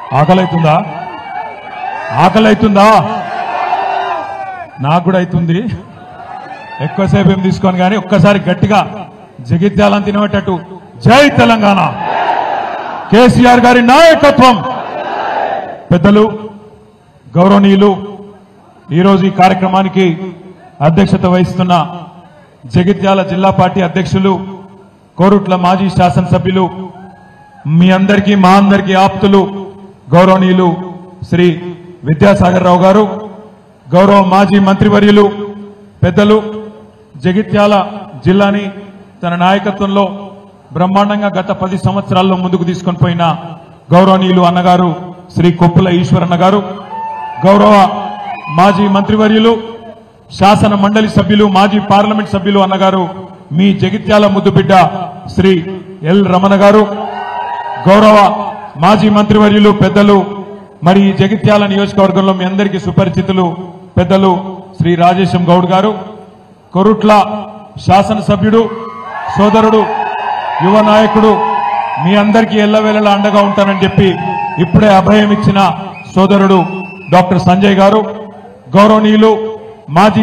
ఆకలైతుందా? ఆకలైతుందా? నాకు కూడా అవుతుంది. ఎక్కువసేపు ఏం తీసుకోను కానీ ఒక్కసారి గట్టిగా జగిత్యాలను తినబెట్టట్టు జై తెలంగాణ, కేసీఆర్ గారి నాయకత్వం. పెద్దలు గౌరవనీయులు, ఈరోజు ఈ కార్యక్రమానికి అధ్యక్షత వహిస్తున్న జగిత్యాల జిల్లా పార్టీ అధ్యక్షులు, కోరుట్ల మాజీ శాసనసభ్యులు, మీ అందరికీ మా అందరికీ ఆప్తులు గౌరవనీయులు శ్రీ విద్యాసాగర్ రావు గారు, గౌరవ మాజీ మంత్రివర్యులు, పెద్దలు, జగిత్యాల జిల్లాని తన నాయకత్వంలో బ్రహ్మాండంగా గత 10 సంవత్సరాల్లో ముందుకు తీసుకొని పోయిన గౌరవనీయులు అన్నగారు శ్రీ కొప్పుల ఈశ్వరన్న గారు, గౌరవ మాజీ మంత్రివర్యులు, శాసన మండలి సభ్యులు, మాజీ పార్లమెంట్ సభ్యులు అన్నగారు మీ జగిత్యాల ముద్దుబిడ్డ శ్రీ ఎల్ రమణ గారు, గౌరవ మాజీ మంత్రివర్యులు, పెద్దలు, మరి ఈ జగిత్యాల నియోజకవర్గంలో మీ అందరికీ సుపరిచితులు పెద్దలు శ్రీ రాజేశం గౌడ్ గారు, కొరుట్ల శాసనసభ్యుడు, సోదరుడు, యువ నాయకుడు, మీ అందరికీ ఎల్లవేళలా అండగా ఉంటానని చెప్పి ఇప్పుడే అభయం ఇచ్చిన సోదరుడు డాక్టర్ సంజయ్ గారు, గౌరవనీయులు మాజీ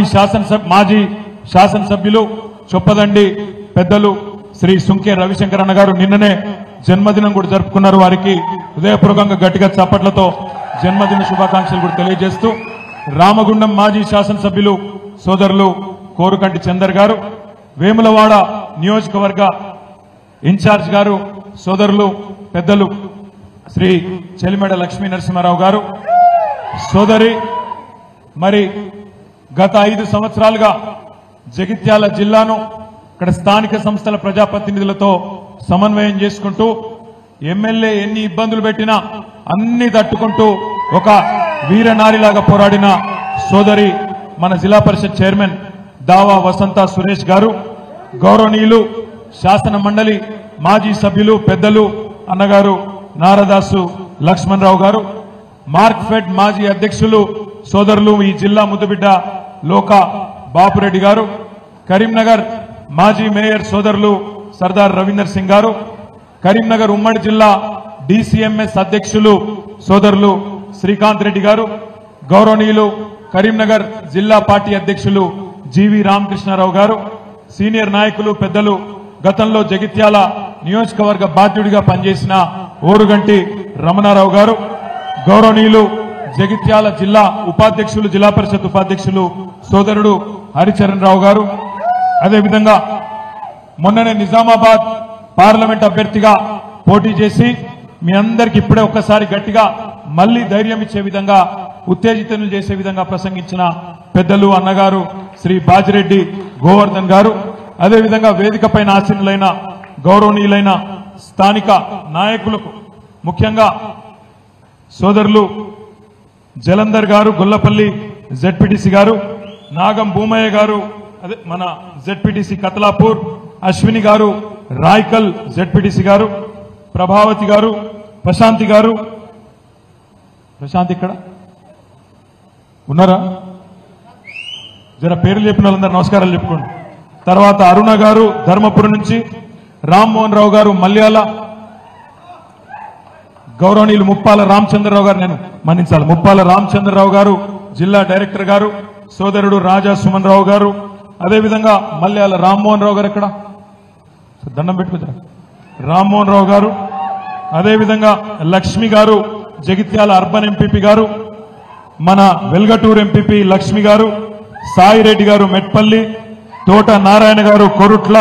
శాసనసభ్యులు చొప్పదండి పెద్దలు శ్రీ సుంకే రవిశంకర్ అన్న గారు నిన్ననే జన్మదినం కూడా జరుపుకున్నారు. వారికి హృదయపూర్వకంగా గట్టిగా చప్పట్లతో జన్మదిన శుభాకాంక్షలు కూడా తెలియజేస్తూ, రామగుండం మాజీ శాసనసభ్యులు సోదరులు కోరుకంటి చందర్ గారు, వేములవాడ నియోజకవర్గ ఇన్ఛార్జ్ గారు సోదరులు పెద్దలు శ్రీ చెలిమెడ లక్ష్మీ నరసింహారావు గారు, సోదరి, మరి గత 5 సంవత్సరాలుగా జగిత్యాల జిల్లాను ఇక్కడ స్థానిక సంస్థల ప్రజాప్రతినిధులతో సమన్వయం చేసుకుంటూ ఎమ్మెల్యే ఎన్ని ఇబ్బందులు పెట్టినా అన్ని తట్టుకుంటూ ఒక వీరనారిలాగా పోరాడిన సోదరి మన జిల్లా పరిషత్ చైర్మన్ దావా వసంత సురేష్ గారు, గౌరవనీయులు శాసన మండలి మాజీ సభ్యులు పెద్దలు అన్నగారు నారదాసు లక్ష్మణరావు గారు, మార్క్ఫెడ్ మాజీ అధ్యక్షులు సోదరులు ఈ జిల్లా ముద్దుబిడ్డ లోక బాపురెడ్డి గారు, కరీంనగర్ మాజీ మేయర్ సోదరులు సర్దార్ రవీందర్ సింగ్ గారు, కరీంనగర్ ఉమ్మడి జిల్లా డిసిఎంఎస్ అధ్యక్షులు సోదరులు శ్రీకాంత్ రెడ్డి గారు, గౌరవనీయులు కరీంనగర్ జిల్లా పార్టీ అధ్యక్షులు జీవి రామకృష్ణారావు గారు, సీనియర్ నాయకులు పెద్దలు, గతంలో జగిత్యాల నియోజకవర్గ బాధ్యుడిగా పనిచేసిన ఓరుగంటి రమణారావు గారు, గౌరవనీయులు జగిత్యాల జిల్లా ఉపాధ్యక్షులు, జిల్లా పరిషత్ ఉపాధ్యక్షులు సోదరుడు హరిచరణ్ రావు గారు, అదేవిధంగా మొన్ననే నిజామాబాద్ పార్లమెంట్ అభ్యర్థిగా పోటీ చేసి మీ అందరికీ ఇప్పుడే ఒక్కసారి గట్టిగా మళ్లీ ధైర్యం ఇచ్చే విధంగా, ఉత్తేజితను చేసే విధంగా ప్రసంగించిన పెద్దలు అన్నగారు శ్రీ బాజిరెడ్డి గోవర్ధన్ గారు, అదేవిధంగా వేదికపైన ఆసీనులైన గౌరవనీయులైన స్థానిక నాయకులకు, ముఖ్యంగా సోదరులు జలంధర్ గారు, గొల్లపల్లి జెడ్పీటీసీ గారు, నాగం భూమయ్య గారు, అదే మన జెడ్పీటీసీ కతలాపూర్, అశ్విని గారు రాయ్కల్ జెడ్పీటీసీ గారు, ప్రభావతి గారు, ప్రశాంతి గారు, ప్రశాంతి ఇక్కడ ఉన్నారా? జర పేర్లు చెప్పిన వాళ్ళందరూ నమస్కారాలు చెప్పుకోండి. తర్వాత అరుణ గారు ధర్మపురం నుంచి, రామ్మోహన్ రావు గారు మల్యాల, గౌరవనీయులు ముప్పాల రామచంద్రరావు గారు, నేను మన్నించాలి, ముప్పాల రామచంద్రరావు గారు జిల్లా డైరెక్టర్ గారు, సోదరుడు రాజా సుమన్ రావు గారు, అదేవిధంగా మల్యాల రామ్మోహన్ రావు గారు, ఇక్కడ దండం పెట్టుకుంటారు, రామ్మోహన్ రావు గారు, అదేవిధంగా లక్ష్మి గారు జగిత్యాల అర్బన్ ఎంపీపీ గారు, మన వెల్గటూరు ఎంపీపీ లక్ష్మి గారు, సాయిరెడ్డి గారు మెట్పల్లి, తోట నారాయణ గారు కొరుట్ల,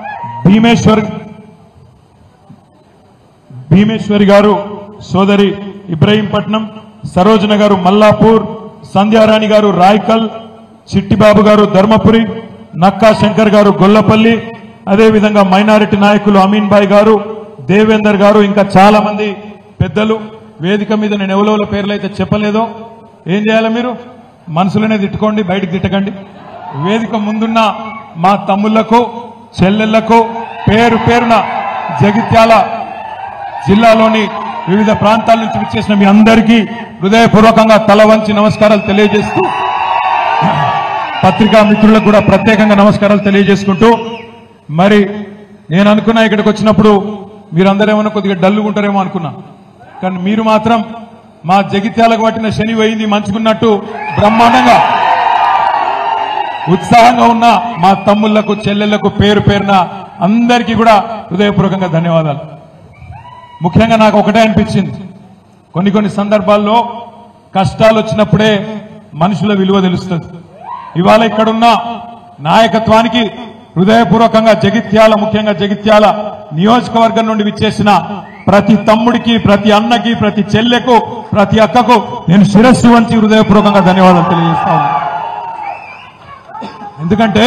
భీమేశ్వరి గారు సోదరి ఇబ్రహీంపట్నం, సరోజన గారు మల్లాపూర్, సంధ్యారాణి గారు రాయ్కల్, చిట్టిబాబు గారు ధర్మపురి, నక్కా శంకర్ గారు గొల్లపల్లి, అదేవిధంగా మైనారిటీ నాయకులు అమీన్ బాయ్ గారు, దేవేందర్ గారు, ఇంకా చాలా మంది పెద్దలు వేదిక మీద. నేను ఎవరెవరి పేర్లు అయితే చెప్పలేదో ఏం చేయాలి, మీరు మనసులోనే తిట్టుకోండి, బయటికి తిట్టకండి. వేదిక ముందున్న మా తమ్ముళ్లకు, చెల్లెళ్లకు, పేరు పేరున జగిత్యాల జిల్లాలోని వివిధ ప్రాంతాల నుంచి విచ్చేసిన మీ అందరికీ హృదయపూర్వకంగా తల వంచి నమస్కారాలు తెలియజేస్తూ, పత్రికా మిత్రులకు కూడా ప్రత్యేకంగా నమస్కారాలు తెలియజేసుకుంటూ, మరి నేను అనుకున్నా ఇక్కడికి వచ్చినప్పుడు మీరందరూ ఏమన్నా కొద్దిగా డల్లుగా ఉంటారేమో అనుకున్నా, కానీ మీరు మాత్రం మా జగిత్యాలకు పట్టిన శని పోయింది మంచుకున్నట్టు బ్రహ్మాండంగా ఉత్సాహంగా ఉన్న మా తమ్ముళ్లకు చెల్లెళ్లకు పేరు పేరున అందరికీ కూడా హృదయపూర్వకంగా ధన్యవాదాలు. ముఖ్యంగా నాకు ఒకటే అనిపించింది, కొన్ని సందర్భాల్లో కష్టాలు వచ్చినప్పుడే మనుషుల విలువ తెలుస్తుంది. ఇవాళ ఇక్కడున్న నాయకత్వానికి హృదయపూర్వకంగా జగిత్యాల, ముఖ్యంగా జగిత్యాల నియోజకవర్గం నుండి విచ్చేసిన ప్రతి తమ్ముడికి, ప్రతి అన్నకి, ప్రతి చెల్లెకు, ప్రతి అక్కకు నేను శిరస్సు వంచి హృదయపూర్వకంగా ధన్యవాదాలు తెలియజేస్తాను. ఎందుకంటే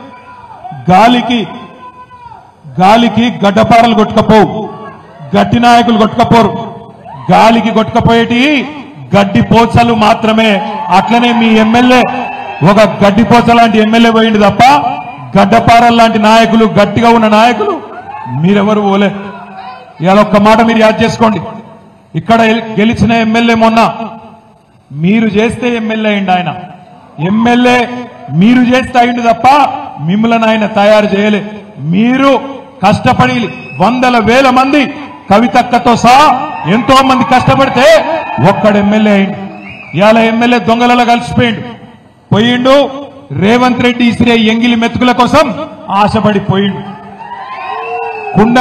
గాలికి గడ్డపారలు కొట్టుకపోవు, గట్టి నాయకులు కొట్టుకపోరు. గాలికి కొట్టుకపోయేటి గడ్డి పోచలు మాత్రమే. అట్లనే మీ ఎమ్మెల్యే ఒక గడ్డి పోచ లాంటి ఎమ్మెల్యే పోయింది తప్ప గడ్డపారల లాంటి నాయకులు, గట్టిగా ఉన్న నాయకులు మీరెవరు పోలే. ఇవాళ ఒక్క మాట మీరు యాద్ చేసుకోండి, ఇక్కడ గెలిచిన ఎమ్మెల్యే మొన్న మీరు చేస్తే ఎమ్మెల్యే అయింది. ఆయన ఎమ్మెల్యే మీరు చేస్తే అయింది తప్ప మిమ్మల్ని ఆయన తయారు చేయలే. మీరు కష్టపడి వందల వేల మంది కవితక్కతో సహా ఎంతో మంది కష్టపడితే ఒక్కడు ఎమ్మెల్యే అయింది. ఇవాళ ఎమ్మెల్యే దొంగలలో పోయిండు. రేవంత్ రెడ్డి ఇసిరే ఎంగిలి మెతుకుల కోసం ఆశపడిపోయిండు. కుండ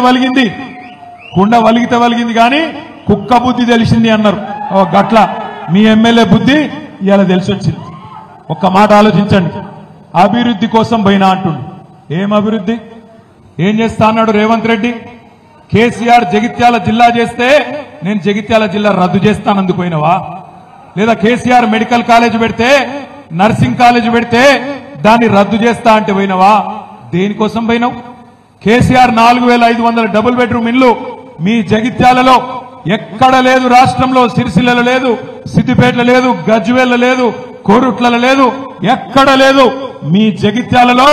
వలిగితే వలిగింది కానీ కుక్క బుద్ధి తెలిసింది అన్నారు. గట్ల మీ ఎమ్మెల్యే బుద్ధి ఇవాళ తెలిసి వచ్చింది. ఒక్క మాట ఆలోచించండి, అభివృద్ధి కోసం పోయినా అంటుండు. ఏం అభివృద్ధి, ఏం చేస్తా అన్నాడు రేవంత్ రెడ్డి? కేసీఆర్ జగిత్యాల జిల్లా చేస్తే నేను జగిత్యాల జిల్లా రద్దు చేస్తానందుకు పోయినవా? లేదా కేసీఆర్ మెడికల్ కాలేజ్ పెడితే, నర్సింగ్ కాలేజ్ పెడితే దాన్ని రద్దు చేస్తా అంటే పోయినవా? దేనికోసం పోయినావు? కేసీఆర్ 4500 డబుల్ బెడ్రూమ్ ఇల్లు మీ జగిత్యాలలో ఎక్కడ లేదు. రాష్ట్రంలో సిరిసిల్లలో లేదు, సిద్దిపేటలో లేదు, గజ్వేల్లో లేదు, కోరుట్లలో లేదు, ఎక్కడ లేదు. మీ జగిత్యాలలో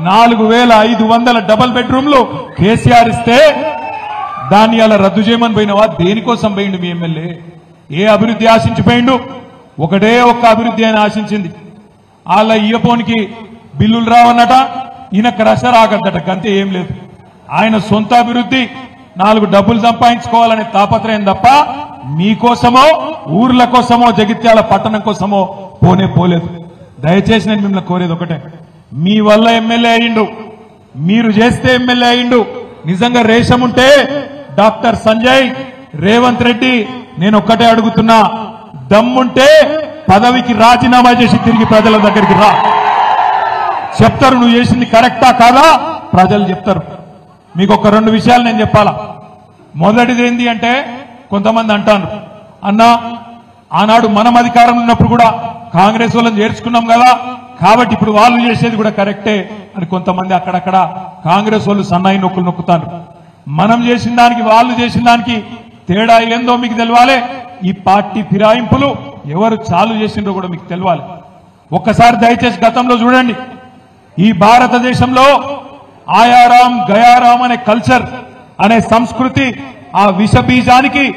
4500 డబుల్ బెడ్రూమ్లు కేసీఆర్ ఇస్తే దాన్ని అలా రద్దు చేయమని పోయినవా? దేనికోసం పోయిండు మీ ఎమ్మెల్యే? ఏ అభివృద్ధి ఆశించిపోయిండు? ఒకటే ఒక్క అభివృద్ధి ఆయన ఆశించింది. వాళ్ళ ఇయ్యపోనికి బిల్లులు రావన్నట, ఈయన క్రష రాగద్దట, గంతే ఏం లేదు. ఆయన సొంత అభివృద్ధి 4 డబ్బులు సంపాదించుకోవాలనే తాపత్రయం తప్ప మీకోసమో, ఊర్ల కోసమో, జగిత్యాల పట్టణం కోసమో పోలేదు. దయచేసి నేను మిమ్మల్ని కోరేది ఒకటే, మీ వల్ల ఎమ్మెల్యే అయ్యిండు, మీరు చేస్తే ఎమ్మెల్యే అయ్యిండు. నిజంగా రేషం ఉంటే డాక్టర్ సంజయ్, రేవంత్ రెడ్డి, నేను ఒక్కటే అడుగుతున్నా, దమ్ముంటే పదవికి రాజీనామా చేసి తిరిగి ప్రజల దగ్గరికి రా. చెప్తారు నువ్వు చేసింది కరెక్టా కాదా, ప్రజలు చెప్తారు. మీకు ఒక 2 విషయాలు నేను చెప్పాలా. మొదటిది ఏంటి అంటే, కొంతమంది అంటాను, అన్నా ఆనాడు మనం అధికారం ఉన్నప్పుడు కూడా కాంగ్రెస్ వాళ్ళని చేర్చుకున్నాం కదా, కాబట్టి ఇప్పుడు వాళ్ళు చేసేది కూడా కరెక్టే అని కొంతమంది అక్కడక్కడ కాంగ్రెస్ వాళ్ళు సన్నాయి నొక్కులు నొక్కుతారు. మనం చేసిన దానికి వాళ్ళు చేసిన దానికి తేడా ఏందో మీకు తెలవాలి. ఈ పార్టీ ఫిరాయింపులు ఎవరు చాలు చేసిండ్రో కూడా మీకు తెలవాలి. ఒక్కసారి దయచేసి గతంలో చూడండి, ఈ భారతదేశంలో ఆయారాం గయారాం అనే కల్చర్, అనే సంస్కృతి, ఆ విష బీజానికి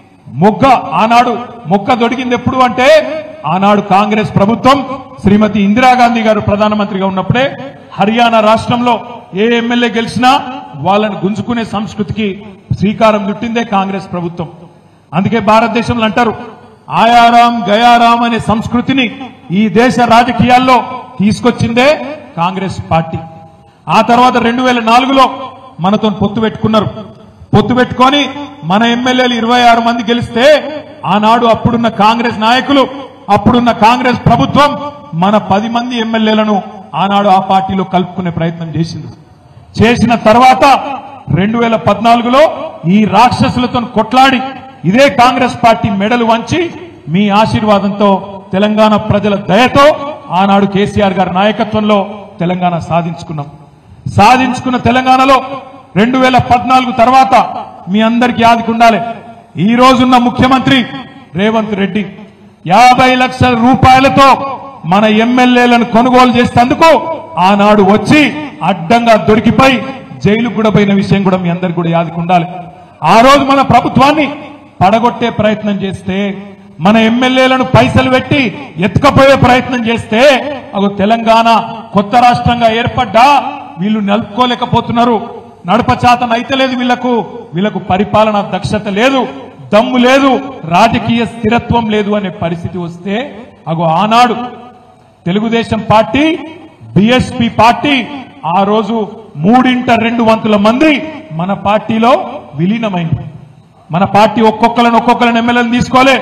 ఆనాడు మొక్క దొడిగింది ఎప్పుడు అంటే, ఆనాడు కాంగ్రెస్ ప్రభుత్వం శ్రీమతి ఇందిరాగాంధీ గారు ప్రధానమంత్రిగా ఉన్నప్పుడే హర్యానా రాష్ట్రంలో ఏ ఎమ్మెల్యే గెలిచినా వాళ్ళని గుంజుకునే సంస్కృతికి శ్రీకారం చుట్టిందే కాంగ్రెస్ ప్రభుత్వం. అందుకే భారతదేశంలో అంటారు, ఆయారాం గయారాం అనే సంస్కృతిని ఈ దేశ రాజకీయాల్లో తీసుకొచ్చిందే కాంగ్రెస్ పార్టీ. ఆ తర్వాత 2004లో మనతో పొత్తు పెట్టుకున్నారు. పొత్తు పెట్టుకొని మన ఎమ్మెల్యేలు 26 మంది గెలిస్తే, ఆనాడు అప్పుడున్న కాంగ్రెస్ నాయకులు, అప్పుడున్న కాంగ్రెస్ ప్రభుత్వం మన 10 మంది ఎమ్మెల్యేలను ఆనాడు ఆ పార్టీలో కలుపుకునే ప్రయత్నం చేసింది. చేసిన తర్వాత 2014లో ఈ రాక్షసులతో కొట్లాడి ఇదే కాంగ్రెస్ పార్టీ మెడలు వంచి మీ ఆశీర్వాదంతో, తెలంగాణ ప్రజల దయతో ఆనాడు కేసీఆర్ గారి నాయకత్వంలో తెలంగాణ సాధించుకున్న తెలంగాణలో 2014 తర్వాత మీ అందరికీ యాదకుండాలి, ఈ రోజున్న ముఖ్యమంత్రి రేవంత్ రెడ్డి 50 లక్షల రూపాయలతో మన ఎమ్మెల్యేలను కొనుగోలు చేసేందుకు ఆనాడు వచ్చి అడ్డంగా దొరికిపోయి జైలుకు కూడా పోయిన విషయం కూడా మీ అందరికీ కూడా యాదకుండాలి. ఆ రోజు మన ప్రభుత్వాన్ని పడగొట్టే ప్రయత్నం చేస్తే, మన ఎమ్మెల్యేలను పైసలు పెట్టి ఎత్తుకపోయే ప్రయత్నం చేస్తే, తెలంగాణ కొత్త రాష్ట్రంగా ఏర్పడ్డా వీళ్ళు నలుపుకోలేకపోతున్నారు. నడపచాతన అయితే లేదు, వీళ్లకు పరిపాలన దక్షత లేదు, దమ్ము లేదు, రాజకీయ స్థిరత్వం లేదు అనే పరిస్థితి వస్తే అగో ఆనాడు తెలుగుదేశం పార్టీ, బీఎస్పీ పార్టీ ఆ రోజు 3/2 మంది మన పార్టీలో విలీనమైంది. మన పార్టీ ఒక్కొక్కరిని ఎమ్మెల్యేలు తీసుకోలే,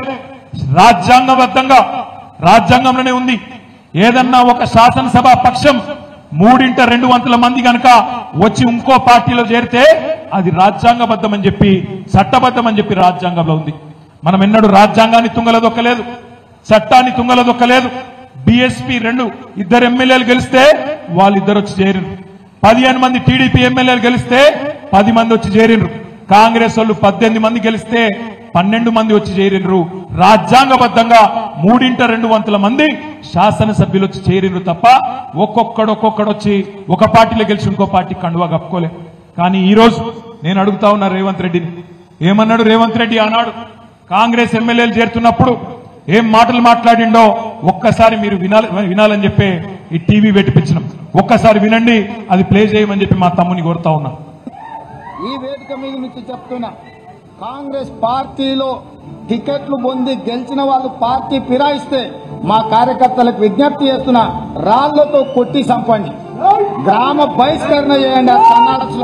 రాజ్యాంగంలోనే ఉంది. ఏదన్నా ఒక శాసనసభ పక్షం 3/2 మంది కనుక వచ్చి ఇంకో పార్టీలో చేరితే అది రాజ్యాంగబద్ధమని చెప్పి, చట్టబద్ధమని చెప్పి రాజ్యాంగంలో ఉంది. మనం ఎన్నడూ రాజ్యాంగాన్ని తుంగలదొక్కలేదు, చట్టాన్ని తుంగలదొక్కలేదు. బీఎస్పీ 2 ఎమ్మెల్యేలు గెలిస్తే వాళ్ళిద్దరు వచ్చి చేరిరు. 15 మంది టీడీపీ ఎమ్మెల్యేలు గెలిస్తే 10 మంది వచ్చి చేరినరు. కాంగ్రెస్ వాళ్ళు 18 మంది గెలిస్తే 12 మంది వచ్చి చేరినరు. రాజ్యాంగబద్ధంగా 3/2 మంది శాసనసభ్యులు వచ్చి చేరినరు తప్ప ఒక్కొక్కడు వచ్చి ఒక పార్టీలో గెలిచి ఇంకో పార్టీ కండువా కప్పుకోలే. కానీ ఈ రోజు నేను అడుగుతా ఉన్నా రేవంత్ రెడ్డిని, ఏమన్నాడు రేవంత్ రెడ్డి ఆనాడు కాంగ్రెస్ ఎమ్మెల్యేలు చేరుతున్నప్పుడు ఏం మాటలు మాట్లాడిండో ఒక్కసారి మీరు వినాలని చెప్పి ఈ టీవీ పెట్టిపించినాం. ఒక్కసారి వినండి, అది ప్లే చేయమని చెప్పి మా తమ్ముని కోరుతా ఉన్నా. ఈ వేదిక మీద నుంచి చెప్తున్నా, కాంగ్రెస్ పార్టీలో టికెట్లు పొంది గెలిచిన వాళ్ళు పార్టీ ఫిరాయిస్తే మా కార్యకర్తలకు విజ్ఞప్తి చేస్తున్నా, రాళ్లతో కొట్టి చంపండి, గ్రామ బహిష్కరణ చేయండి. ఆ సన్నాసులు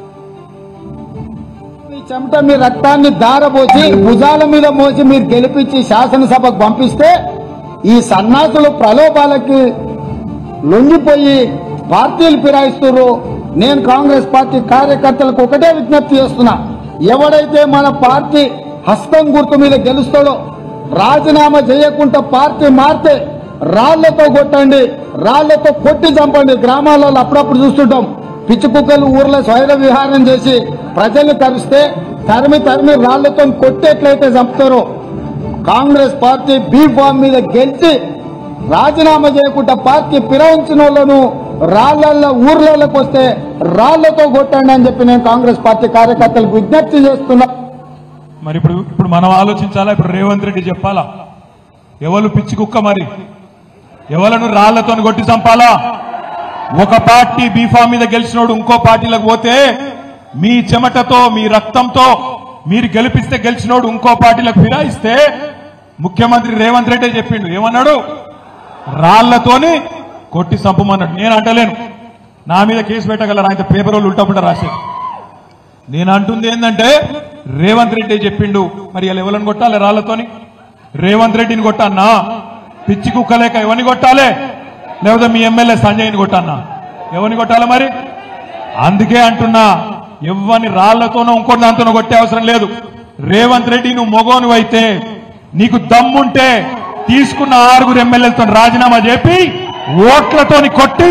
మీ చెమట మీ రక్తాన్ని దారబోసి భుజాల మీద మోసి మీరు గెలిపించి శాసనసభకు పంపిస్తే ఈ సన్నాసులు ప్రలోభాలకి లొంగిపోయి పార్టీలు ఫిరాయిస్తున్నారు. నేను కాంగ్రెస్ పార్టీ కార్యకర్తలకు ఒకటే విజ్ఞప్తి చేస్తున్నా, ఎవడైతే మన పార్టీ హస్తం గుర్తు మీద గెలుస్తాడో రాజీనామా చేయకుండా పార్టీ మారితే రాళ్లతో కొట్టండి, రాళ్లతో కొట్టి చంపండి. గ్రామాలలో అప్పుడప్పుడు చూస్తుంటాం, పిచ్చి కుక్కలు ఊర్లో స్వైర విహారం చేసి ప్రజల్ని తరిస్తే తరిమి రాళ్లతో కొట్టేట్లయితే చంపుతారో, కాంగ్రెస్ పార్టీ బీ ఫామ్ మీద గెలిచి రాజీనామా చేయకుండా పార్టీ ఫిరాయించిన వాళ్ళను రాళ్లల్లో ఊర్లలోకి వస్తే రాళ్లతో కొట్టండి అని చెప్పి నేను కాంగ్రెస్ పార్టీ కార్యకర్తలకు విజ్ఞప్తి చేస్తున్నా. మరి ఇప్పుడు మనం ఆలోచించాలా? ఇప్పుడు రేవంత్ రెడ్డి చెప్పాలా ఎవరు పిచ్చి కుక్క, మరి ఎవలను రాళ్లతో కొట్టి చంపాలా? ఒక పార్టీ బీఫామ్ మీద గెలిచినోడు ఇంకో పార్టీలకు పోతే మీ చెమటతో మీ రక్తంతో మీరు గెలిపిస్తే గెలిచినోడు ఇంకో పార్టీలకు ఫిరాయిస్తే ముఖ్యమంత్రి రేవంత్ రెడ్డి చెప్పిండు, ఏమన్నాడు? రాళ్లతోని కొట్టి చంపమన్నాడు. నేను అంటలేను, నా మీద కేసు పెట్టగలరు, ఆయన పేపర్ వాళ్ళు ఉల్టా రాశారు. నేను అంటుంది ఏంటంటే రేవంత్ రెడ్డి చెప్పిండు, మరి ఇలా ఎవరిని కొట్టాలి? రాళ్లతోని రేవంత్ రెడ్డిని కొట్టన్నా? పిచ్చి కుక్కలేక ఎవరిని కొట్టాలి? లేకపోతే మీ ఎమ్మెల్యే సంజయ్ని కొట్టన్నా? ఎవరిని కొట్టాలి మరి? అందుకే అంటున్నా, ఎవరిని రాళ్లతోనో ఇంకో దాంతోనో కొట్టే అవసరం లేదు. రేవంత్ రెడ్డి నువ్వు మొగోను అయితే, నీకు దమ్ముంటే తీసుకున్న 6 ఎమ్మెల్యేలతో రాజీనామా చేపి ఓట్లతోని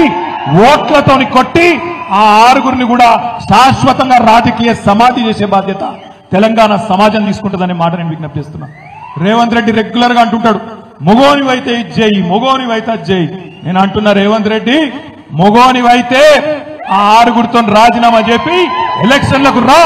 కొట్టి ఆ 6 కూడా శాశ్వతంగా రాజకీయ సమాధి చేసే బాధ్యత తెలంగాణ సమాజం తీసుకుంటుందనే మాట నేను విజ్ఞప్తి చేస్తున్నా. రేవంత్ రెడ్డి రెగ్యులర్ గా అంటుంటాడు, మొగోనివైతే ఇది చేయి, మొగోనివైతే అది చేయి. నేను అంటున్నా, రేవంత్ రెడ్డి మొగోనివైతే ఆ 6 రాజీనామా చేపి ఎలక్షన్లకు రా,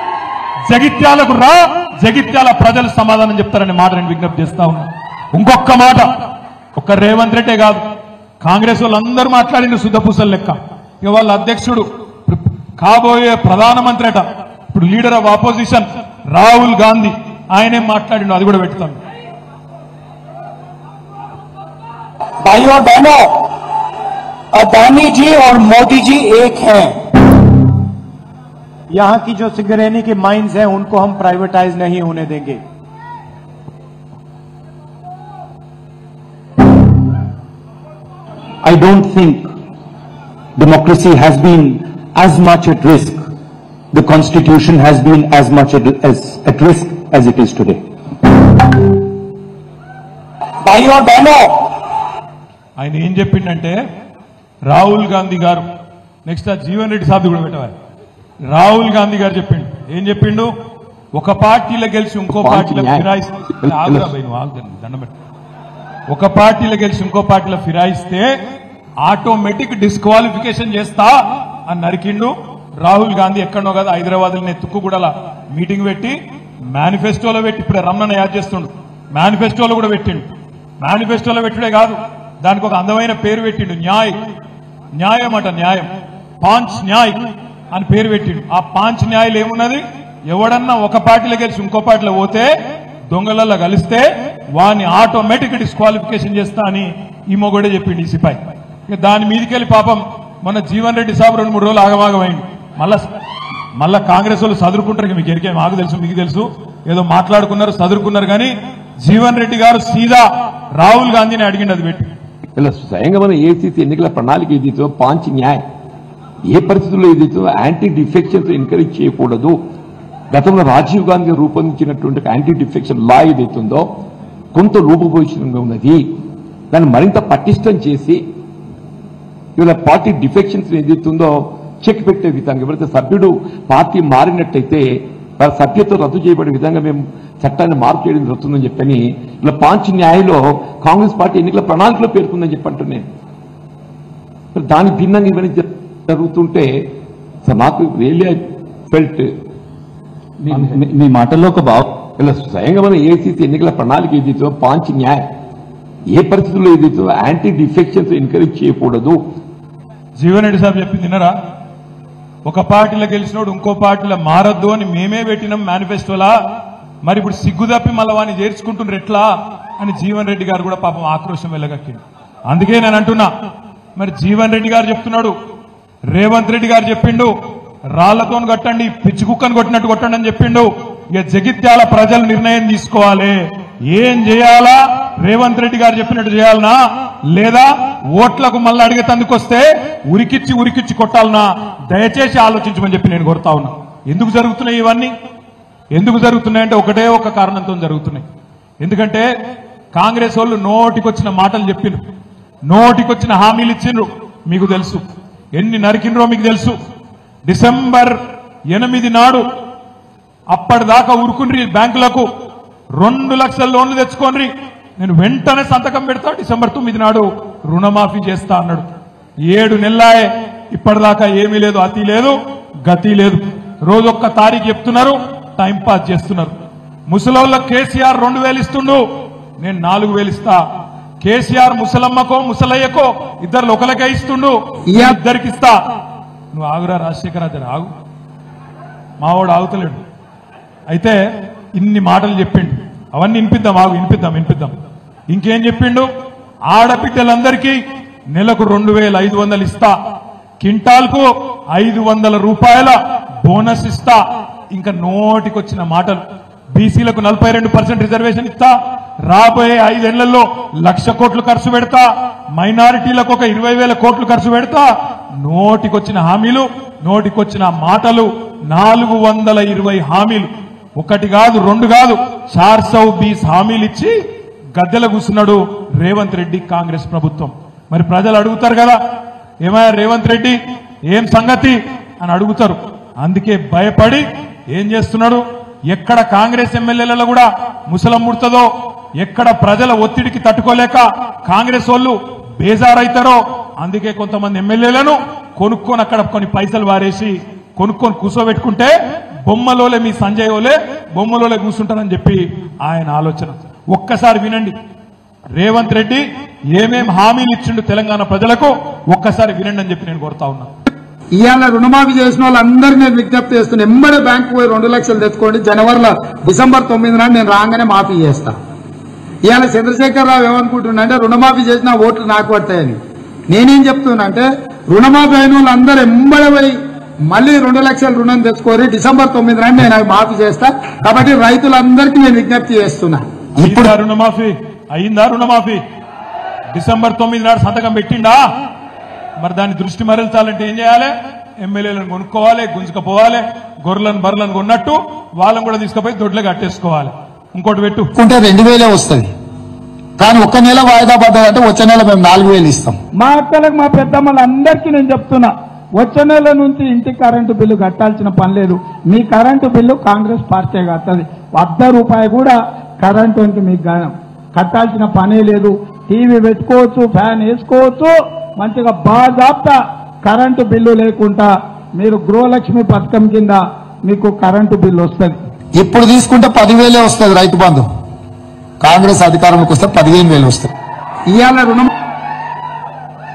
జగిత్యాల ప్రజలు సమాధానం చెప్తారనే మాట నేను విజ్ఞప్తి చేస్తా ఉన్నా. ఇంకొక మాట, ఒక్క రేవంత్ రెడ్డే కాదు, కాంగ్రెస్ వాళ్ళందరూ మాట్లాడిండు శుద్ధపూసల లెక్క. ఇక వాళ్ళ అధ్యక్షుడు కాబోయే ప్రధానమంత్రి అట, ఇప్పుడు leader of opposition Rahul Gandhi, ఆయనేం మాట్లాడిండు అది కూడా పెడతాను. भाइयों बहनों, अदानी जी और मोदी जी एक हैं। यहां की जो सिंगरेनी की माइंस हैं उनको हम प्राइवेटाइज नहीं होने देंगे। I don't think democracy has been as much at risk, the constitution has been as much at risk as it is today. भाइयों बहनों, ఆయన ఏం చెప్పిండంటే రాహుల్ గాంధీ గారు, నెక్స్ట్ ఆ జీవన్ రెడ్డి సాబ్ కూడా పెట్టవాలి. రాహుల్ గాంధీ గారు చెప్పిండు, ఏం చెప్పిండు? ఒక పార్టీలో గెలిచి ఇంకో పార్టీలో ఫిరాయిస్తే, దండం పెట్టు, ఒక పార్టీలో గెలిచి ఇంకో పార్టీలో ఫిరాయిస్తే ఆటోమేటిక్ డిస్క్వాలిఫికేషన్ చేస్తా అని నరికిండు. రాహుల్ గాంధీ ఎక్కడో కదా హైదరాబాద్ తుక్కు కూడా మీటింగ్ పెట్టి మేనిఫెస్టోలో పెట్టి, ఇప్పుడు రమణ యాడ్ చేస్తుండు, మేనిఫెస్టోలో కూడా పెట్టిండు. మేనిఫెస్టోలో పెట్టుడే కాదు, దానికి ఒక అందమైన పేరు పెట్టిండు, న్యాయం అట, న్యాయం, పాంచ్ న్యాయ్ అని పేరు పెట్టిండు. ఆ పాంచ్ న్యాయలు ఏమున్నది? ఎవడన్నా ఒక పార్టీలో గెలిచి ఇంకో పార్టీలో పోతే దొంగలలో కలిస్తే వాడిని ఆటోమేటిక్ డిస్క్వాలిఫికేషన్ చేస్తా అని ఈ మొగడే చెప్పిండు ఈ సిపాయి. ఇక దాని మీదకెళ్ళి పాపం మన జీవన్ రెడ్డి సాబ్ 2-3 రోజులు ఆగమాగమైంది. మళ్ళా కాంగ్రెస్ వాళ్ళు చదువుకుంటారు. మీకు ఎరికే మాకు తెలుసు, మీకు తెలుసు, ఏదో మాట్లాడుకున్నారు, చదువుకున్నారు. కానీ జీవన్ రెడ్డి గారు సీదా రాహుల్ గాంధీని అడిగిండు అది పెట్టి. ఇలా స్వయంగా మనం ఏదైతే ఎన్నికల ప్రణాళిక ఏదైతే పాంచ్ న్యాయ్ ఏ పరిస్థితుల్లో ఏదైతే యాంటీ డిఫెక్షన్స్ ఎంకరేజ్ చేయకూడదు, గతంలో రాజీవ్ గాంధీ రూపొందించినటువంటి యాంటీ డిఫెక్షన్ లా ఏదైతుందో కొంత రూపభూషణంగా ఉన్నది, దాన్ని మరింత పటిష్టం చేసి ఇవాళ పార్టీ డిఫెక్షన్స్ ఏదైతుందో చెక్ పెట్టే విధంగా, ఎవరైతే సభ్యుడు పార్టీ మారినట్టయితే వారి సభ్యత్వం రద్దు చేయబడే విధంగా మేము చట్టాన్ని మార్పు చేయడం జరుగుతుందని చెప్పని ఇలా పాంచ్ న్యాయలో కాంగ్రెస్ పార్టీ ఎన్నికల ప్రణాళికలో పేర్కొందని చెప్పంటున్నాను. దాని భిన్నంగా ఇవన్నీ జరుగుతుంటే నాకు రియల్లీ ఫెల్ట్ మీ మాటల్లో ఒక భావం ఇలా స్వయంగా మనం ఏదైతే ఎన్నికల ప్రణాళిక ఏదైతే పాంచ్ న్యాయ్ ఏ పరిస్థితుల్లో ఏదైతే యాంటీ డిఫెక్షన్స్ ఎంకరేజ్ చేయకూడదు. జీవన్ రెడ్డి సాబ్ చెప్పింది తిన్నరా? ఒక పార్టీలో గెలిచినోడు ఇంకో పార్టీలో మారద్దు అని మేమే పెట్టినాం మేనిఫెస్టోలా, మరి ఇప్పుడు సిగ్గు తప్పి మళ్ళీ వాడిని చేర్చుకుంటున్నారు ఎట్లా అని జీవన్ రెడ్డి గారు కూడా పాపం ఆక్రోశం వెళ్ళగక్కింది. అందుకే నేను అంటున్నా, మరి జీవన్ రెడ్డి గారు చెప్తున్నాడు, రేవంత్ రెడ్డి గారు చెప్పిండు రాళ్లతో కట్టండి, పిచ్చి కుక్కను కొట్టినట్టు కొట్టండి అని చెప్పిండు. ఇక జగిత్యాల ప్రజలు నిర్ణయం తీసుకోవాలి, ఏం చేయాలా? రేవంత్ రెడ్డి గారు చెప్పినట్టు చేయాలనా, లేదా ఓట్లకు మళ్ళీ అడిగేతందుకొస్తే ఉరికిచ్చి కొట్టాలనా? దయచేసి ఆలోచించమని చెప్పి నేను కోరుతా ఉన్నా. ఎందుకు జరుగుతున్నాయి ఇవన్నీ? ఎందుకు జరుగుతున్నాయంటే ఒకటే ఒక కారణంతో జరుగుతున్నాయి. ఎందుకంటే కాంగ్రెస్ వాళ్ళు నోటికొచ్చిన మాటలు చెప్పిండ్రు, నోటికొచ్చిన హామీలు ఇచ్చిండ్రు. మీకు తెలుసు ఎన్ని నరికినరో మీకు తెలుసు. డిసెంబర్ 8 నాడు అప్పటిదాకా ఉరుకుని బ్యాంకులకు 2 లక్షల లోన్లు తెచ్చుకోండి, నేను వెంటనే సంతకం పెడతా, డిసెంబర్ 9 నాడు రుణమాఫీ చేస్తా అన్నాడు. 7 నెలలాయే, ఇప్పటిదాకా ఏమీ లేదు, అతి లేదు, గతి లేదు. రోజొక్క తారీఖు చెప్తున్నారు, టైం పాస్ చేస్తున్నారు. ముసలోళ్ళకు కేసీఆర్ 2000 ఇస్తుండు, నేను 4000 ఇస్తా. కేసీఆర్ ముసలమ్మకో ముసలయ్యకో ఇద్దరు ఒకరికే ఇస్తుండు, ఇద్దరికి ఇస్తా. నువ్వు ఆగురా రాజశేఖర్, అతను ఆగు, మావాడు ఆగుతలేడు. అయితే ఇన్ని మాటలు చెప్పిండు, అవన్నీ వినిపిద్దాం, ఆగు వినిపిద్దాం. ఇంకేం చెప్పిండు? ఆడబిడ్డలందరికీ నెలకు 2500 ఇస్తా, కింటాల్కు 500 రూపాయల బోనస్ ఇస్తా. ఇంకా నోటికొచ్చిన మాటలు. బీసీలకు 42% రిజర్వేషన్ ఇస్తా, రాబోయే 5 ఏళ్లలో 1,00,000 కోట్లు ఖర్చు పెడతా, మైనారిటీలకు ఒక 20,000 కోట్లు ఖర్చు పెడతా. నోటికొచ్చిన హామీలు, నోటికొచ్చిన మాటలు 420 హామీలు. ఒకటి కాదు, 2 కాదు, 420 హామీలు ఇచ్చి గద్దెల కూర్చున్నాడు రేవంత్ రెడ్డి కాంగ్రెస్ ప్రభుత్వం. మరి ప్రజలు అడుగుతారు కదా, ఏమయ్యా రేవంత్ రెడ్డి ఏం సంగతి అని అడుగుతారు. అందుకే భయపడి ఏం చేస్తున్నాడు? ఎక్కడ కాంగ్రెస్ ఎమ్మెల్యేలలో కూడా ముసలం ముడుతుందో, ఎక్కడ ప్రజల ఒత్తిడికి తట్టుకోలేక కాంగ్రెస్ వాళ్ళు బేజారైతారో, అందుకే కొంతమంది ఎమ్మెల్యేలను కొనుక్కొని అక్కడ కొన్ని పైసలు వారేసి కొనుక్కొని కూర్చోబెట్టుకుంటే బొమ్మలోలే మీ సంజయ్ ఓలే బొమ్మలోలే కూర్చుంటారని చెప్పి ఆయన ఆలోచన. ఒక్కసారి వినండి, రేవంత్ రెడ్డి ఏమేం హామీలు ఇచ్చిండు తెలంగాణ ప్రజలకు, ఒక్కసారి వినండి అని చెప్పి నేను కోరుతా ఉన్నా. ఇవాళ రుణమాఫీ చేసిన వాళ్ళందరినీ నేను విజ్ఞప్తి చేస్తున్నా, ఎంబడే బ్యాంకు పోయి 2 లక్షలు తెచ్చుకోండి. డిసెంబర్ 9 నాడు నేను రాగానే మాఫీ చేస్తా. ఇవాళ చంద్రశేఖరరావు ఏమనుకుంటున్నా అంటే రుణమాఫీ చేసిన ఓట్లు నాకు పడతాయని. నేనేం చెప్తున్నా అంటే రుణమాఫీ అయిన వాళ్ళందరూ ఎంబడే పోయి మళ్ళీ 2 లక్షల రుణం తెచ్చుకోరి, డిసెంబర్ 9 నాడు నేను మాఫీ చేస్తా. కాబట్టి రైతులందరికీ నేను విజ్ఞప్తి చేస్తున్నా. ఇప్పుడు రుణమాఫీ అయిందా? రుణమాఫీ డిసెంబర్ 9 నాడు సంతకం పెట్టిండా? మరి దాన్ని దృష్టి మరల్చాలంటే ఏం చేయాలి? ఎమ్మెల్యేలను కొనుక్కోవాలి, గుంజుకపోవాలి, గొర్రెలను బర్రెలను కొన్నట్టు వాళ్ళని కూడా తీసుకుపోయి దొడ్లే కట్టేసుకోవాలి. ఇంకోటి పెట్టుకుంటే 2000 వస్తుంది, కానీ 1 నెల వాయిదా పడ్డదంటే వచ్చే నెల మేము 4000 ఇస్తాం. మా అక్కలకు మా పెద్దమ్మలందరికీ నేను చెప్తున్నా, వచ్చే నెల నుంచి ఇంటికి కరెంటు బిల్లు కట్టాల్సిన పని లేదు. మీ కరెంటు బిల్లు కాంగ్రెస్ పార్టీ కట్టది. 100 రూపాయలు కూడా కరెంటు మీకు కట్టాల్సిన పనే లేదు. టీవీ పెట్టుకోవచ్చు, ఫ్యాన్ వేసుకోవచ్చు, మంచిగా బాజాప్తా కరెంటు బిల్లు లేకుండా మీరు గృహలక్ష్మి పథకం కింద మీకు కరెంటు బిల్లు వస్తుంది. ఇప్పుడు తీసుకుంటే 10,000 వస్తుంది రైతు బంధు. కాంగ్రెస్ అధికారంలోకి వస్తే 15,000 వస్తుంది. ఇవాళ రుణం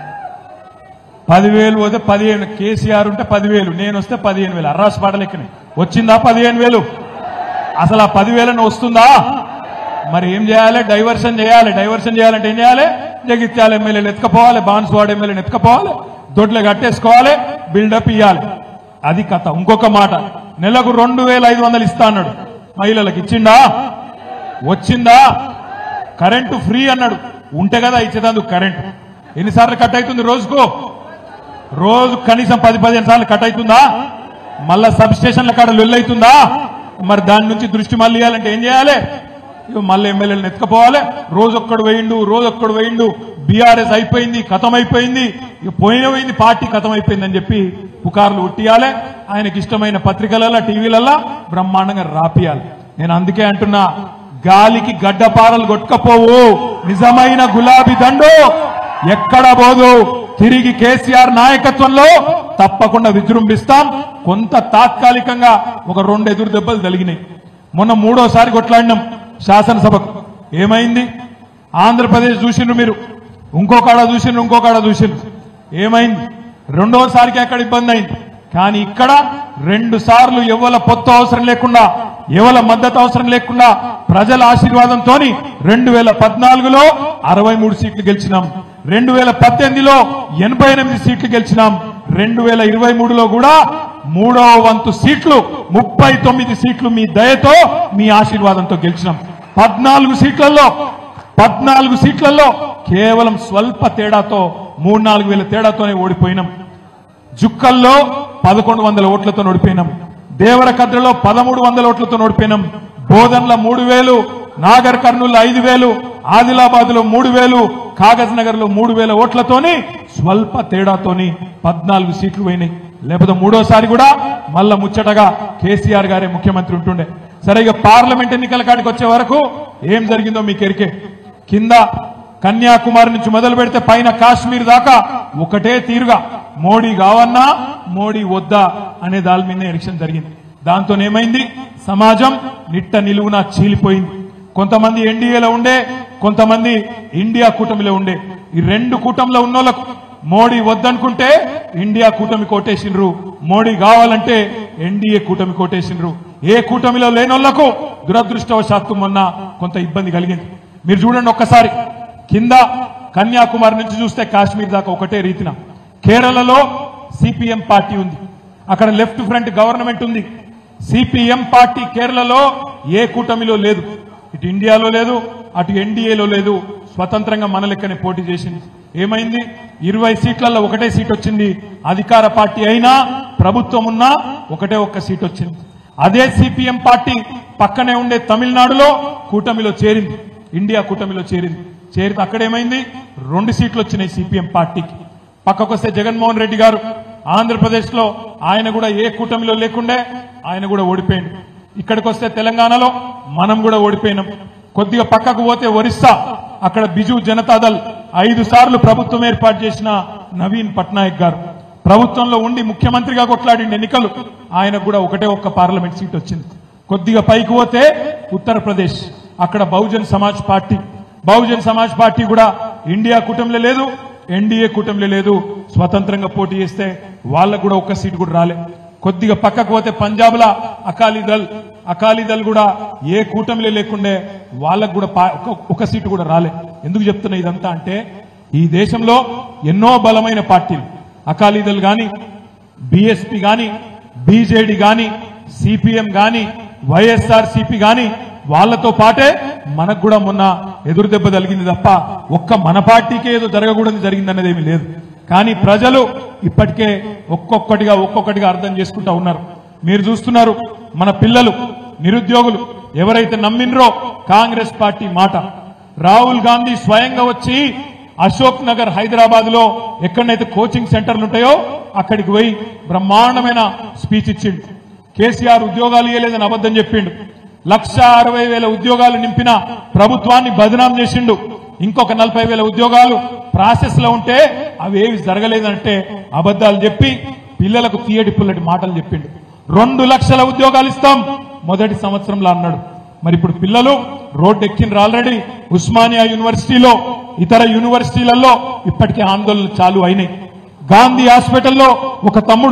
10,000 పోతే 15, కేసీఆర్ ఉంటే 10,000, నేను వస్తే 15,000. అర్రాసు పాటలెక్కనే. వచ్చిందా 15,000? అసలు ఆ 10,000 వస్తుందా? మరి ఏం చేయాలి? డైవర్షన్ చేయాలి. డైవర్షన్ చేయాలంటే ఏం చేయాలి? జగిత్యాల ఎమ్మెల్యేలు ఎత్తుకపోవాలి, బాన్స్వాడ ఎమ్మెల్యేని ఎత్తుకపోవాలి, దొడ్లు కట్టేసుకోవాలి, బిల్డప్ ఇవ్వాలి. అది కథ. ఇంకొక మాట, నెలకు 2,500 ఇస్తా అన్నాడు. మహిళలకు ఇచ్చిండా? వచ్చిందా? కరెంటు ఫ్రీ అన్నాడు. ఉంటే కదా ఇచ్చేదందుకు కరెంటు. ఎన్నిసార్లు కట్ అవుతుంది రోజుకు? రోజు కనీసం 10-15 సార్లు కట్ అవుతుందా? మళ్ళా సబ్ స్టేషన్ల కాడ లొల్లైతుందా? మరి దాని నుంచి దృష్టి మళ్ళీ ఇవ్వాలంటే ఏం చేయాలి? మళ్ళీ ఎమ్మెల్యేలను ఎత్తుకపోవాలి. రోజొక్కడు వేయిండు, బీఆర్ఎస్ అయిపోయింది, కథం అయిపోయింది, పోయిన పార్టీ కథం అయిపోయింది అని చెప్పి పుకార్లు ఉట్టియాలి. ఆయనకి ఇష్టమైన పత్రికలలో, టీవీలలో బ్రహ్మాండంగా రాపియాలి. నేను అందుకే అంటున్నా, గాలికి గడ్డపారలు కొట్టుకపోవు, నిజమైన గులాబీ దండు ఎక్కడ పోదు. తిరిగి కేసీఆర్ నాయకత్వంలో తప్పకుండా విజృంభిస్తాం. కొంత తాత్కాలికంగా ఒక 2 ఎదురు దెబ్బలు తగిలినాయి. మొన్న 3వ కొట్లాడినాం శాసనసభకు. ఏమైంది? ఆంధ్రప్రదేశ్ చూసిండ్రు మీరు, ఇంకొకడ చూసిండ్రు. ఏమైంది? 2వసారికి అక్కడ ఇబ్బంది అయింది. కానీ ఇక్కడ 2 సార్లు ఎవల పొత్తు అవసరం లేకుండా, ఎవల మద్దతు అవసరం లేకుండా ప్రజల ఆశీర్వాదంతో 2014లో 63 సీట్లు గెలిచినాం, 2018లో 88 సీట్లు గెలిచినాం, 2023లో కూడా 3వ వంతు సీట్లు 39 సీట్లు మీ దయతో, మీ ఆశీర్వాదంతో గెలిచినాం. 14 సీట్లలో కేవలం స్వల్ప తేడాతో 3-4 వేల తేడాతోనే ఓడిపోయినాం. జుక్కల్లో 1100 ఓట్లతో ఓడిపోయినాం. దేవరకద్రలో 1300 ఓట్లతో ఓడిపోయినాం. బోధన్ల 3000, నాగర్ కర్నూలు 5000, ఆదిలాబాద్ లో 3000, కాగజ్ నగర్ లో 3000 ఓట్లతోని స్వల్ప తేడాతోని 14 సీట్లు పోయినాయి. లేకపోతే 3వసారి కూడా మళ్ళా ముచ్చటగా కేసీఆర్ గారే ముఖ్యమంత్రి ఉంటుండే. సరే, ఇక పార్లమెంట్ ఎన్నికల కాడికి వచ్చే వరకు ఏం జరిగిందో మీకు ఎరికే. కింద కన్యాకుమారి నుంచి మొదలు పెడితే పైన కాశ్మీర్ దాకా ఒకటే తీరుగా మోడీ కావన్నా మోడీ వద్దా అనే దాని మీద ఎలక్షన్ జరిగింది. దాంతో ఏమైంది? సమాజం నిట్ట నిలువున చీలిపోయింది. కొంతమంది ఎన్డీఏలో ఉండే, కొంతమంది ఇండియా కూటమిలో ఉండే. ఈ 2 కూటమిలో ఉన్నోళ్లకు మోడీ వద్దనుకుంటే ఇండియా కూటమి కోటేసిండ్రు, మోడీ కావాలంటే ఎన్డీఏ కూటమి కోటేసిండ్రు. ఏ కూటమిలో లేనోళ్లకు దురదృష్టవశాత్తు మొన్న కొంత ఇబ్బంది కలిగింది. మీరు చూడండి ఒక్కసారి, కింద కన్యాకుమారి నుంచి చూస్తే కాశ్మీర్ దాకా ఒకటే రీతిన. కేరళలో సిపిఎం పార్టీ ఉంది, అక్కడ లెఫ్ట్ ఫ్రంట్ గవర్నమెంట్ ఉంది. సిపిఎం పార్టీ కేరళలో ఏ కూటమిలో లేదు, ఇటు ఇండియాలో లేదు, అటు ఎన్డీఏలో లేదు, స్వతంత్రంగా మన లెక్కనే పోటీ చేసింది. ఏమైంది? 20 సీట్లలో ఒకటే సీట్ వచ్చింది. అధికార పార్టీ అయినా ప్రభుత్వం ఉన్నా ఒకటే ఒక్క సీట్ వచ్చింది. అదే సిపిఎం పార్టీ పక్కనే ఉండే తమిళనాడులో కూటమిలో చేరింది, ఇండియా కూటమిలో చేరింది. చేరితే అక్కడేమైంది? 2 సీట్లు వచ్చినాయి సిపిఎం పార్టీకి. పక్కకొస్తే జగన్మోహన్ రెడ్డి గారు ఆంధ్రప్రదేశ్ లో ఆయన కూడా ఏ కూటమిలో లేకుండే, ఆయన కూడా ఓడిపోయింది. ఇక్కడికి వస్తే తెలంగాణలో మనం కూడా ఓడిపోయినాం. కొద్దిగా పక్కకు పోతే ఒరిస్సా, అక్కడ బిజు జనతాదళ్ 5 సార్లు ప్రభుత్వం ఏర్పాటు చేసిన నవీన్ పట్నాయక్ గారు ప్రభుత్వంలో ఉండి ముఖ్యమంత్రిగా కొట్లాడిన ఎన్నికలు, ఆయనకు కూడా ఒకటే ఒక్క పార్లమెంట్ సీట్ వచ్చింది. కొద్దిగా పైకి పోతే ఉత్తరప్రదేశ్, అక్కడ బహుజన్ సమాజ్ పార్టీ కూడా ఇండియా కూటమిలో లేదు, ఎన్డీఏ కూటమిలో లేదు, స్వతంత్రంగా పోటీ చేస్తే వాళ్ళకు కూడా ఒక్క సీటు కూడా రాలే. కొద్దిగా పక్కకు పోతే పంజాబ్ లా అకాలీదళ్ కూడా ఏ కూటమిలో లేకుండే, వాళ్ళకు కూడా ఒక సీటు కూడా రాలే. ఎందుకు చెప్తున్నా ఇదంతా అంటే, ఈ దేశంలో ఎన్నో బలమైన పార్టీలు, అకాలీదళ్ గాని, బీఎస్పీ గాని, బీజేడీ గాని, సిపిఎం గాని, వైఎస్ఆర్సీపీ గాని, వాళ్లతో పాటే మనకు కూడా మొన్న ఎదురు దెబ్బ తగిలింది తప్ప ఒక్క మన పార్టీకే ఏదో జరగకూడదు జరిగిందనేది ఏమీ లేదు. కానీ ప్రజలు ఇప్పటికే ఒక్కొక్కటిగా అర్థం చేసుకుంటా ఉన్నారు. మీరు చూస్తున్నారు, మన పిల్లలు, నిరుద్యోగులు ఎవరైతే నమ్మినరో కాంగ్రెస్ పార్టీ మాట, రాహుల్ గాంధీ స్వయంగా వచ్చి అశోక్ నగర్ హైదరాబాద్ లో ఎక్కడైతే కోచింగ్ సెంటర్లు ఉంటాయో అక్కడికి పోయి బ్రహ్మాండమైన స్పీచ్ ఇచ్చిండు. కేసీఆర్ ఉద్యోగాలు ఇవ్వలేదని అబద్ధం చెప్పిండు. 1,60,000 ఉద్యోగాలు నింపిన ప్రభుత్వాన్ని బదనాం చేసిండు. ఇంకొక 40,000 ఉద్యోగాలు ప్రాసెస్ లో ఉంటే అవి ఏవి జరగలేదంటే అబద్దాలు చెప్పి పిల్లలకు తీయటి పుల్లటి మాటలు చెప్పిండు. 2 లక్షల ఉద్యోగాలు ఇస్తాం మొదటి సంవత్సరంలో అన్నాడు. మరి ఇప్పుడు పిల్లలు రోడ్డు ఎక్కిండ్రు ఆల్రెడీ. ఉస్మానియా యూనివర్సిటీలో, ఇతర యూనివర్సిటీలలో ఇప్పటికే ఆందోళనలు చాలు అయినాయి. గాంధీ హాస్పిటల్లో ఒక తమ్ముడు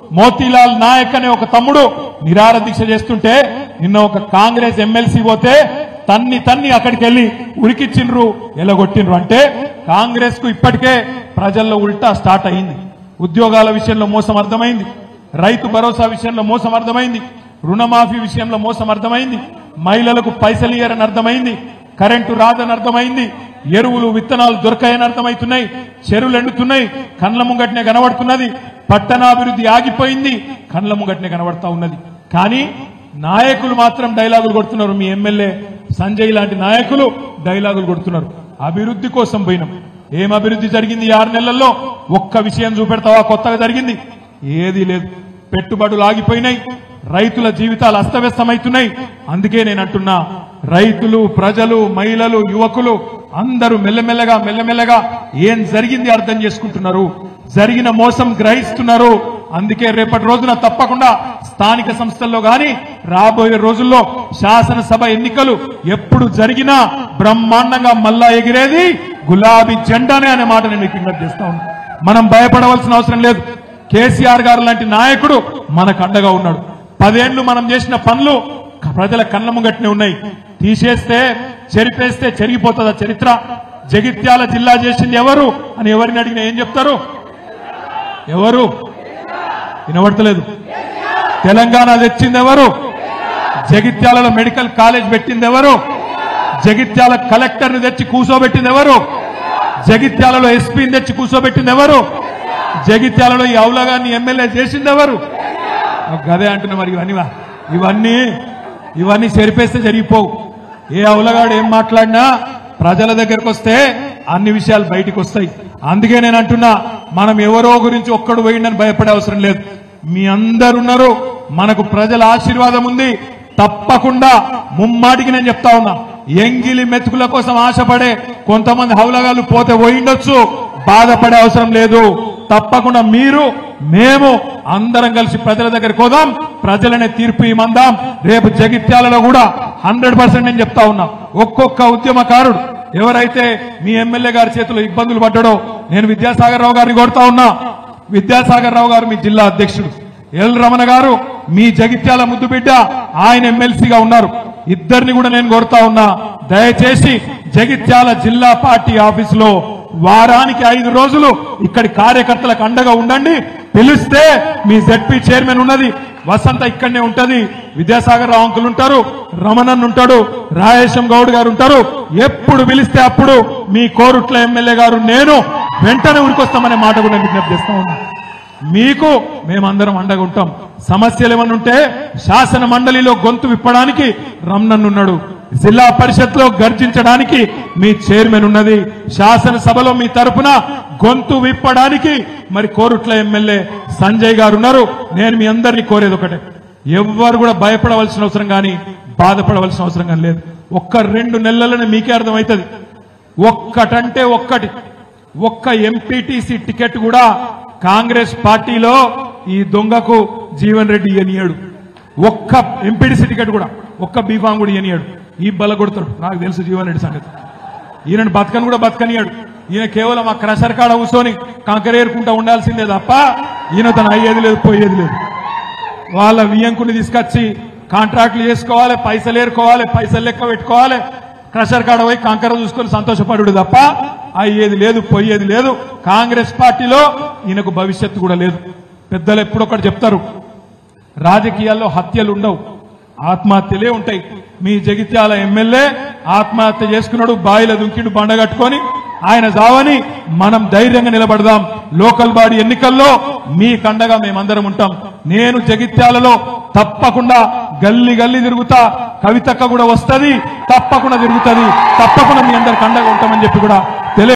మోతీలాల్ నాయక్ అనే ఒక తమ్ముడు నిరాహార దీక్ష చేస్తుంటే నిన్న ఒక కాంగ్రెస్ ఎమ్మెల్సీ పోతే తన్ని అక్కడికి వెళ్లి ఉరికిచ్చిండ్రు ఎలగొట్టిండ్రు. అంటే కాంగ్రెస్ కు ఇప్పటికే ప్రజల్లో ఉల్టా స్టార్ట్ అయింది. ఉద్యోగాల విషయంలో మోసం అర్థమైంది, రైతు భరోసా విషయంలో మోసం అర్థమైంది, రుణమాఫీ విషయంలో మోసం అర్థమైంది, మహిళలకు పైసలు ఇయ్యరని అర్థమైంది, కరెంటు రాదని అర్థమైంది, ఎరువులు విత్తనాలు దొరకాయని అర్థమవుతున్నాయి, చెరువులు ఎండుతున్నాయి, కండ్ల ముంగట్నే కనబడుతున్నది, పట్టణాభివృద్ధి ఆగిపోయింది, కండ్ల ముంగట్నే కనబడతా ఉన్నది. కానీ నాయకులు మాత్రం డైలాగులు కొడుతున్నారు. మీ ఎమ్మెల్యే సంజయ్ లాంటి నాయకులు డైలాగులు కొడుతున్నారు. అభివృద్ధి కోసం పోయినాం. ఏం అభివృద్ధి జరిగింది 6 నెలల్లో? ఒక్క విషయం చూపెడతావా కొత్తగా జరిగింది? ఏదీ లేదు. పెట్టుబడులు ఆగిపోయినాయి, రైతుల జీవితాలు అస్తవ్యస్తమవుతున్నాయి. అందుకే నేను అంటున్నా, రైతులు, ప్రజలు, మహిళలు, యువకులు అందరూ మెల్లమెల్లగా ఏం జరిగింది అర్థం చేసుకుంటున్నారు, జరిగిన మోసం గ్రహిస్తున్నారు. అందుకే రేపటి రోజున తప్పకుండా స్థానిక సంస్థల్లో గాని రాబోయే రోజుల్లో శాసనసభ ఎన్నికలు ఎప్పుడు జరిగినా బ్రహ్మాండంగా మల్లా ఎగిరేది గులాబీ జెండానే అనే మాట నేను మీకు విజ్ఞప్తి చేస్తా ఉన్నా. మనం భయపడవలసిన అవసరం లేదు. కేసీఆర్ గారు లాంటి నాయకుడు మనకు అండగా ఉన్నాడు. 10 ఏళ్లు మనం చేసిన పనులు ప్రజల కళ్ళ ముంగట్నే ఉన్నాయి. తీసేస్తే, చెరిపేస్తే చెరిగిపోతుందా చరిత్ర? జగిత్యాల జిల్లా చేసింది ఎవరు అని ఎవరిని అడిగినా ఏం చెప్తారు? ఎవరు? వినబడతలేదు. తెలంగాణ తెచ్చింది ఎవరు? జగిత్యాలలో మెడికల్ కాలేజ్ పెట్టింది ఎవరు? జగిత్యాల కలెక్టర్ని తెచ్చి కూర్చోబెట్టింది ఎవరు? జగిత్యాలలో ఎస్పీని తెచ్చి కూర్చోబెట్టింది ఎవరు? జగిత్యాలలో ఈ అవులగాన్ని ఎమ్మెల్యే చేసింది ఎవరు? గదే అంటున్నా. మరి ఇవన్నీ చెరిపేస్తే జరిగిపోవు. ఏ అవులగాడు ఏం మాట్లాడినా ప్రజల దగ్గరకు వస్తే అన్ని విషయాలు బయటికి వస్తాయి. అందుకే నేను అంటున్నా, మనం ఎవరో గురించి ఒక్కడు పోయిందని భయపడే అవసరం లేదు. మీ అందరున్నారు, మనకు ప్రజల ఆశీర్వాదం ఉంది. తప్పకుండా ముమ్మాటికి నేను చెప్తా ఉన్నా, ఎంగిలి మెతుకుల కోసం ఆశపడే కొంతమంది హౌలగాళ్ళు పోతే పోయిండొచ్చు, బాధపడే అవసరం లేదు. తప్పకుండా మీరు, మేము అందరం కలిసి ప్రజల దగ్గరికి పోదాం, ప్రజలనే తీర్పు ఇమ్మందాం. రేపు జగిత్యాలలో కూడా 100% నేను చెప్తా ఉన్నా, ఒక్కొక్క ఉద్యమకారుడు ఎవరైతే మీ ఎమ్మెల్యే గారి చేతిలో ఇబ్బందులు పడ్డాడో, నేను విద్యాసాగర్ రావు గారిని కోరుతా ఉన్నా. విద్యాసాగర్ రావు గారు మీ జిల్లా అధ్యక్షుడు, ఎల్ రమణ గారు మీ జగిత్యాల ముద్దు బిడ్డ, ఆయన ఎమ్మెల్సీగా ఉన్నారు. ఇద్దరిని కూడా నేను కోరుతా ఉన్నా, దయచేసి జగిత్యాల జిల్లా పార్టీ ఆఫీసులో వారానికి 5 రోజులు ఇక్కడి కార్యకర్తలకు అండగా ఉండండి. పిలిస్తే మీ జెడ్పీ చైర్మన్ ఉన్నది, వసంత ఇక్కడనే ఉంటది, విద్యాసాగర్ రావు అంకులు ఉంటారు, రమణన్ ఉంటాడు, రాయేశం గౌడ్ గారు ఉంటారు. ఎప్పుడు పిలిస్తే అప్పుడు మీ కోరుట్ల ఎమ్మెల్యే గారు నేను వెంటనే ఉరికొస్తామనే మాట కూడా విజ్ఞప్తి చేస్తా ఉన్నా. మీకు మేమందరం అండగా ఉంటాం. సమస్యలు ఏమన్నా ఉంటే శాసన మండలిలో గొంతు విప్పడానికి రమణన్ ఉన్నాడు, జిల్లా పరిషత్ లో గర్జించడానికి మీ చైర్మన్ ఉన్నది, శాసనసభలో మీ తరపున గొంతు విప్పడానికి మరి కోరుట్ల ఎమ్మెల్యే సంజయ్ గారు ఉన్నారు. నేను మీ అందరినీ కోరేది ఒకటే, ఎవ్వరు కూడా భయపడవలసిన అవసరం కానీ బాధపడవలసిన అవసరం కానీ లేదు. 1-2 నెలలనే మీకే అర్థమవుతుంది. ఒక్కటంటే ఒక్క ఎంపీటీసీ టికెట్ కూడా కాంగ్రెస్ పార్టీలో ఈ దొంగకు జీవన్ రెడ్డి ఇయ్యనియాడు. ఒక్క ఎంపీటీసీ టికెట్ కూడా, ఒక్క బీఫామ్ కూడా ఇయ్యనియాడు. ఈ బల కొడతాడు, నాకు తెలుసు జీవన్ రెడ్డి సంగతి. ఈయన బతకని కూడా బతకనియాడు. ఈయన కేవలం ఆ క్రషర్ కాడ కూర్చొని కంకరేరుకుంటా ఉండాల్సిందే తప్ప ఈయన తను అయ్యేది లేదు, పోయేది లేదు. వాళ్ళ వియ్యంకుని తీసుకొచ్చి కాంట్రాక్ట్లు చేసుకోవాలి, పైసలు ఏరుకోవాలి, పైసలు లెక్క పెట్టుకోవాలి, క్రషర్ కాడ పోయి కంకర చూసుకొని సంతోషపడు తప్ప అయ్యేది లేదు, పోయేది లేదు. కాంగ్రెస్ పార్టీలో ఈయనకు భవిష్యత్తు కూడా లేదు. పెద్దలు ఎప్పుడొక్కటి చెప్తారు, రాజకీయాల్లో హత్యలు ఉండవు, ఆత్మహత్యలే ఉంటాయి. మీ జగిత్యాల ఎమ్మెల్యే ఆత్మహత్య చేసుకున్నాడు, బాయిల దుంకిడు బండగట్టుకొని. ఆయన జావని మనం ధైర్యంగా నిలబడదాం. లోకల్ బాడీ ఎన్నికల్లో మీ కండగా మేమందరం ఉంటాం. నేను జగిత్యాలలో తప్పకుండా గల్లీ తిరుగుతా, కవితక్క కూడా వస్తుంది, తప్పకుండా తిరుగుతుంది, తప్పకుండా మీ అందరికి అండగా ఉంటామని చెప్పి కూడా